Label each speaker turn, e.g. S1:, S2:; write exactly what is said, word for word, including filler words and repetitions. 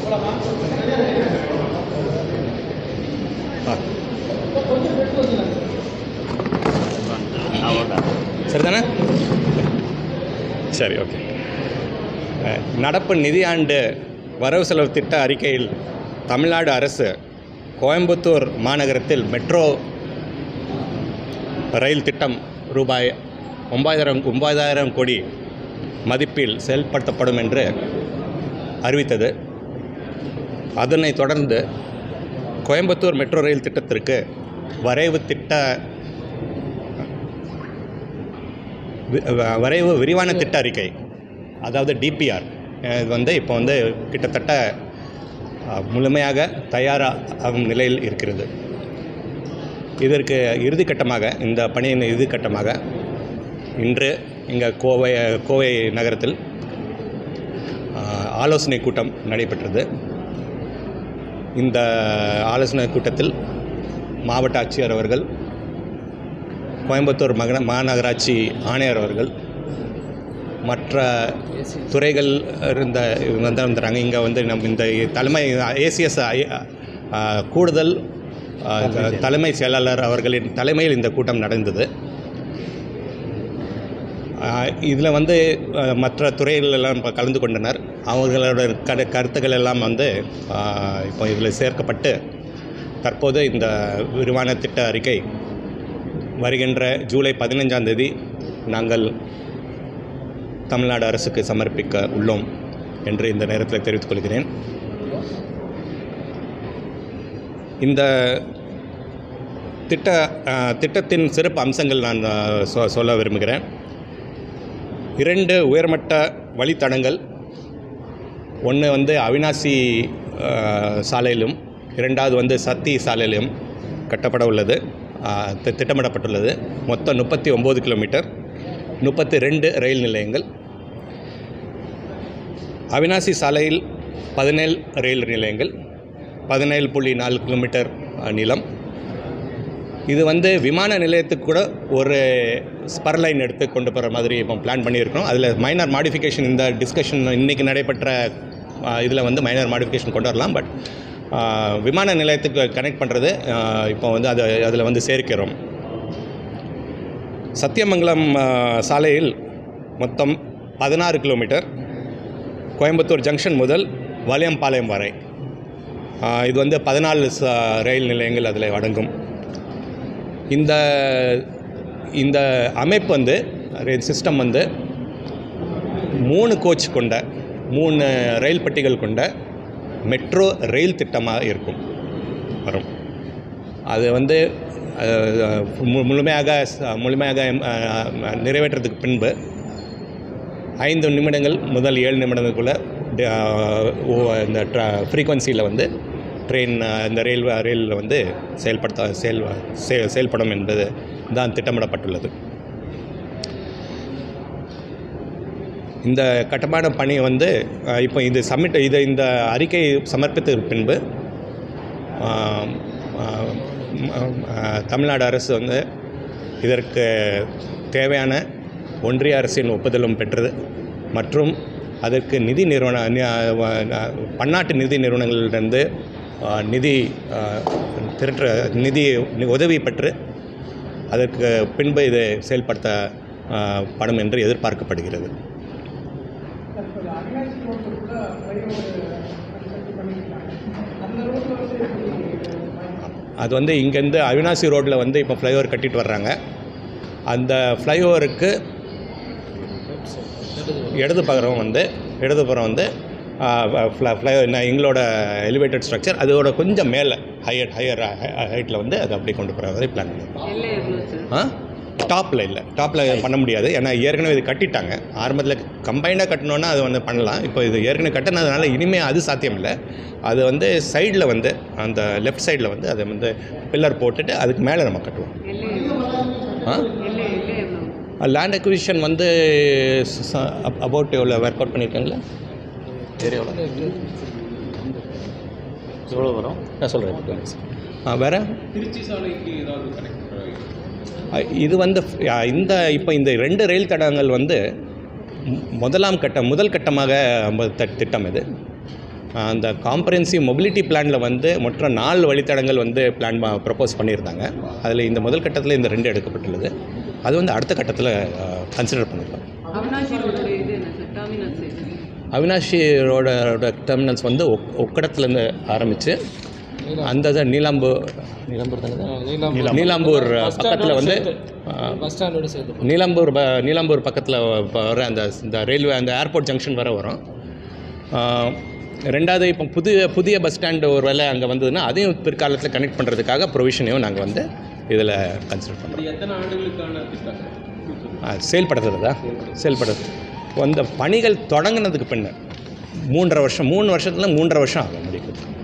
S1: சரிதானே? சரி, ஓகே. நடப்பு நிதியாண்டு வரவு செலவு திட்ட அறிக்கையில் தமிழ்நாடு அரசு கோயம்புத்தூர் மாநகரத்தில் மெட்ரோ ரயில் திட்டம் ரூபாய் ஒன்பதாயிரம் ஒன்பதாயிரம் கோடி மதிப்பில் செயல்படுத்தப்படும் என்று அறிவித்தது. அதனைத் தொடர்ந்து கோயம்புத்தூர் மெட்ரோ ரயில் திட்டத்திற்கு வரைவு திட்ட வரைவு விரிவான திட்ட அறிக்கை, அதாவது டிபிஆர் இது வந்து இப்போ வந்து கிட்டத்தட்ட முழுமையாக தயாராகும் நிலையில் இருக்கிறது. இதற்கு இறுதிக்கட்டமாக, இந்த பணியின் இறுதிக்கட்டமாக இன்று இங்கே கோவை கோவை நகரத்தில் ஆலோசனை கூட்டம் நடைபெற்றது. இந்த ஆலோசனை கூட்டத்தில் மாவட்ட ஆட்சியர் அவர்கள், கோயம்புத்தூர் மகன மாநகராட்சி ஆணையர் அவர்கள், மற்ற துறைகள் இருந்த வந்து வந்துடுறாங்க. இங்கே வந்து நம்ம இந்த தலைமை ஏசிஎஸ் கூடுதல் தலைமை செயலாளர் அவர்களின் தலைமையில் இந்த கூட்டம் நடந்தது. இதில் வந்து மற்ற துறைகள் எல்லாம் கலந்து கொண்டனர். அவர்களோட கரு கருத்துக்கள் எல்லாம் வந்து இப்போ இதில் சேர்க்கப்பட்டு தற்போது இந்த விரிவான திட்ட அறிக்கை வருகின்ற ஜூலை பதினைஞ்சாம் தேதி நாங்கள் தமிழ்நாடு அரசுக்கு சமர்ப்பிக்க உள்ளோம் என்று இந்த நேரத்தில் தெரிவித்துக் கொள்கிறேன். இந்த திட்ட திட்டத்தின் சிறப்பு அம்சங்கள் நான் சொல்ல விரும்புகிறேன். இரண்டு உயர்மட்ட வழித்தடங்கள், ஒன்று வந்து அவினாசி சாலையிலும் இரண்டாவது வந்து சத்தி சாலையிலும் கட்டப்பட உள்ளது, திட்டமிடப்பட்டுள்ளது. மொத்தம் முப்பத்தி ஒம்பது கிலோமீட்டர், முப்பத்தி ரெண்டு ரயில் நிலையங்கள். அவினாசி சாலையில் பதினேழு ரயில் நிலையங்கள், பதினேழு புள்ளி நாலு கிலோமீட்டர் நீளம். இது வந்து விமான நிலையத்துக்கு கூட ஒரு ஸ்பர் லைன் எடுத்து கொண்டு போகிற மாதிரி இப்போ பிளான் பண்ணியிருக்கோம். அதில் மைனர் மாடிஃபிகேஷன், இந்த டிஸ்கஷன் இன்றைக்கி நடைபெற்ற இதில் வந்து மைனர் மாடிஃபிகேஷன் கொண்டு வரலாம். பட் விமான நிலையத்துக்கு கனெக்ட் பண்ணுறது இப்போ வந்து அது அதில் வந்து சேர்க்கிறோம். சத்தியமங்கலம் சாலையில் மொத்தம் பதினாறு கிலோமீட்டர், கோயம்புத்தூர் ஜங்ஷன் முதல் வலியம்பாளையம் வரை. இது வந்து பதினாலு ரயில் நிலையங்கள் அதில் அடங்கும். இந்த இந்த அமைப்பு வந்து சிஸ்டம் வந்து மூணு கோச் கொண்ட, மூணு ரயில் பெட்டிகள் கொண்ட மெட்ரோ ரயில் திட்டமாக இருக்கும் வரும். அது வந்து முழுமையாக முழுமையாக நிறைவேற்றத்துக்கு பின்பு ஐந்து நிமிடங்கள் முதல் ஏழு நிமிடங்களுக்குள்ளே இந்த ஃப்ரீக்வன்சியில் வந்து ட்ரெயின் இந்த ரயில் ரயிலில் வந்து செயல்படுத்த செயல் செயல்படும் என்பது தான் திட்டமிடப்பட்டுள்ளது. இந்த கட்டுமான பணி வந்து இப்போ இது சப்மிட் இது இந்த அறிக்கை சமர்ப்பித்ததற்கு பின்பு தமிழ்நாடு அரசு வந்து இதற்கு தேவையான ஒன்றிய அரசின் ஒப்புதலும் பெற்றது மற்றும் அதற்கு நிதி நிறுவன பன்னாட்டு நிதி நிறுவனங்களிலிருந்து நிதி திரட்ட நிதி உதவி பெற்று அதற்கு பின்பு இது செயல்படுத்தப்படும் என்று எதிர்பார்க்கப்படுகிறது. அது வந்து இங்கேருந்து அவினாசி ரோட்டில் வந்து இப்போ ஃப்ளைஓவர் கட்டிட்டு வர்றாங்க. அந்த ஃப்ளைஓவருக்கு இடதுபுறம் வந்து இடதுபுறம் வந்து ஃப்ளை எங்களோட எலிவேட்டட் ஸ்ட்ரக்சர் அதோட கொஞ்சம் மேலே ஹையர் ஹையர் ஹைட்டில் வந்து அதை அப்படி கொண்டு போகிற மாதிரி பிளான் பண்ணியிருக்கோம். ஆ டாப்பில் இல்லை, டாப்பில் பண்ண முடியாது. ஏன்னா ஏற்கனவே இது கட்டிட்டாங்க. ஆரம்பத்தில் கம்பைண்டாக கட்டணுன்னா அது வந்து பண்ணலாம். இப்போ இது ஏற்கனவே கட்டினதுனால இனிமேல் அது சாத்தியம் இல்லை. அது வந்து சைடில் வந்து அந்த லெஃப்ட் சைடில் வந்து அதை வந்து பில்லர் போட்டுட்டு அதுக்கு மேலே நம்ம கட்டுவோம். ஆ லேண்ட் அக்விசிஷன் வந்து அபவுட் எவ்வளோ ஒர்க் அவுட் பண்ணியிருக்காங்களா ஏரியாவில் எவ்வளோ வரும் நான் சொல்கிறேன். ஆ வேறு திருச்சி சாலைக்கு ஏதாவது கனெக்ட் இது வந்து இந்த இப்போ இந்த ரெண்டு ரயில் தடங்கள் வந்து முதலாம் கட்டம் முதல் கட்டமாக திட்டம் இது. அந்த காம்ப்ரஹென்சிவ் மொபிலிட்டி பிளானில் வந்து மொத்த நாலு வழித்தடங்கள் வந்து பிளான் ப்ரப்போஸ் பண்ணியிருந்தாங்க. அதில் இந்த முதல் கட்டத்தில் இந்த ரெண்டு எடுக்கப்பட்டுள்ளது. அது வந்து அடுத்த கட்டத்தில் கன்சிடர் பண்ணியிருக்கோம். அவினாஷி ரோடோட டெர்மினல்ஸ் வந்து ஒக் ஒக்கடத்துலேருந்து ஆரம்பித்து அந்த இதை நீலாம்பூர் நீலாம்பூர் தானே நீலாம்பூர் பக்கத்தில் வந்து நீலாம்பூர் ப நீலாம்பூர் பக்கத்தில் வர அந்த இந்த ரயில்வே அந்த ஏர்போர்ட் ஜங்ஷன் வர வரும். ரெண்டாவது இப்போ புதிய புதிய பஸ் ஸ்டாண்டு ஒரு வேலை அங்கே வந்ததுன்னா அதையும் பிற்காலத்தில் கனெக்ட் பண்ணுறதுக்காக ப்ரொவிஷனையும் நாங்கள் வந்து இதில் கன்சிடர் பண்ணுறோம்.
S2: எத்தனை ஆண்டுகளுக்கான
S1: செயல்படுத்துறதா செயல்படுறது அந்த பணிகள் தொடங்கினதுக்கு பின்னர் மூன்றரை வருஷம் மூணு வருஷத்தில் மூன்றரை வருஷம் ஆகும் முடிக்கிறது.